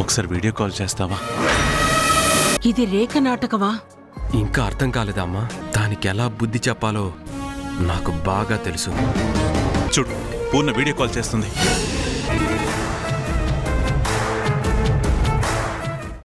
ఒకసారి video call చేస్తావా? ఇది రేఖ నాటకమా? ఇంకా అర్థం కాలేదమ్మా. దానికి ఎలా బుద్ధి చెప్పాలో నాకు బాగా తెలుసు. చూడు, పూర్ణ వీడియో కాల్ చేస్తుంది.